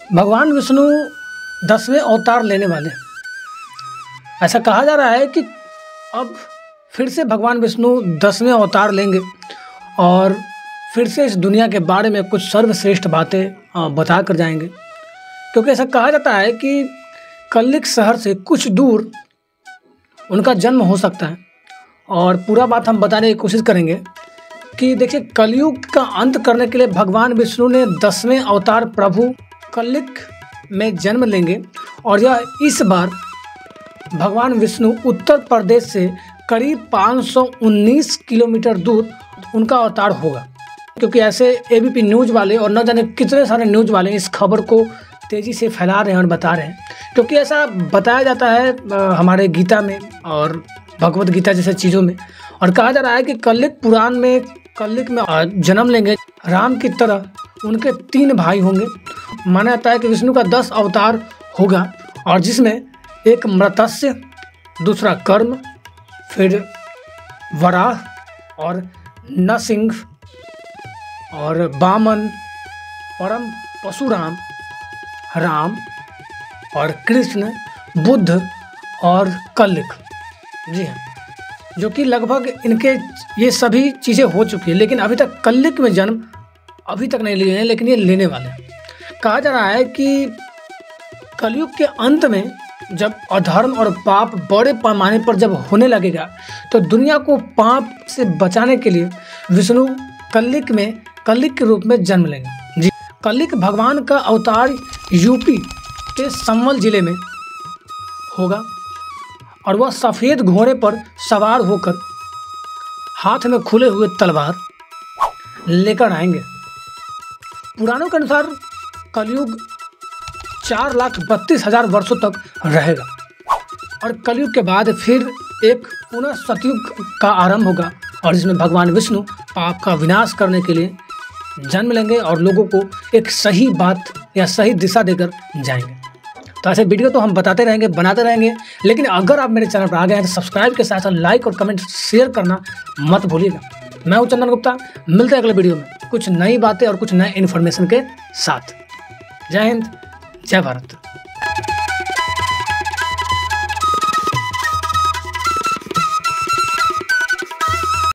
भगवान विष्णु 10वें अवतार लेने वाले। ऐसा कहा जा रहा है कि अब फिर से भगवान विष्णु 10वें अवतार लेंगे और फिर से इस दुनिया के बारे में कुछ सर्वश्रेष्ठ बातें बता कर जाएंगे। क्योंकि ऐसा कहा जाता है कि कलिक शहर से कुछ दूर उनका जन्म हो सकता है। और पूरा बात हम बताने की कोशिश करेंगे कि देखिए, कलयुग का अंत करने के लिए भगवान विष्णु ने 10वें अवतार प्रभु कलिक में जन्म लेंगे। और यह इस बार भगवान विष्णु उत्तर प्रदेश से करीब 519 किलोमीटर दूर उनका अवतार होगा। क्योंकि ऐसे एबीपी न्यूज़ वाले और न जाने कितने सारे न्यूज़ वाले इस खबर को तेज़ी से फैला रहे हैं और बता रहे हैं। क्योंकि ऐसा बताया जाता है हमारे गीता में और भगवत गीता जैसे चीज़ों में, और कहा जा रहा है कि कलिक पुराण में कलिक में जन्म लेंगे राम की तरह उनके 3 भाई होंगे। माना जाता है कि विष्णु का 10 अवतार होगा, और जिसमें एक मृत्स्य, दूसरा कर्म, फिर वराह और नरसिंह और वामन, परम परशुराम, राम और कृष्ण, बुद्ध और कलिक। जी हाँ, जो कि लगभग इनके ये सभी चीज़ें हो चुकी है, लेकिन अभी तक कलिक में जन्म अभी तक नहीं लिए हैं, लेकिन ये लेने वाले हैं। कहा जा रहा है कि कलयुग के अंत में जब अधर्म और पाप बड़े पैमाने पर जब होने लगेगा, तो दुनिया को पाप से बचाने के लिए विष्णु कलिक के रूप में जन्म लेंगे। जी, कलिक भगवान का अवतार यूपी के संभल जिले में होगा, और वह सफ़ेद घोड़े पर सवार होकर हाथ में खुले हुए तलवार लेकर आएंगे। पुराणों के अनुसार कलयुग 4,32,000 वर्षों तक रहेगा, और कलयुग के बाद फिर एक पुनः सतयुग का आरंभ होगा, और इसमें भगवान विष्णु पाप का विनाश करने के लिए जन्म लेंगे और लोगों को एक सही बात या सही दिशा देकर जाएंगे। तो ऐसे वीडियो तो हम बताते रहेंगे, बनाते रहेंगे, लेकिन अगर आप मेरे चैनल पर आ गए हैं तो सब्सक्राइब के साथ साथ लाइक और कमेंट शेयर करना मत भूलिएगा। मैं हूं चंदन गुप्ता, मिलते हैं अगले वीडियो में कुछ नई बातें और कुछ नए इन्फॉर्मेशन के साथ। जय हिंद, जय भारत।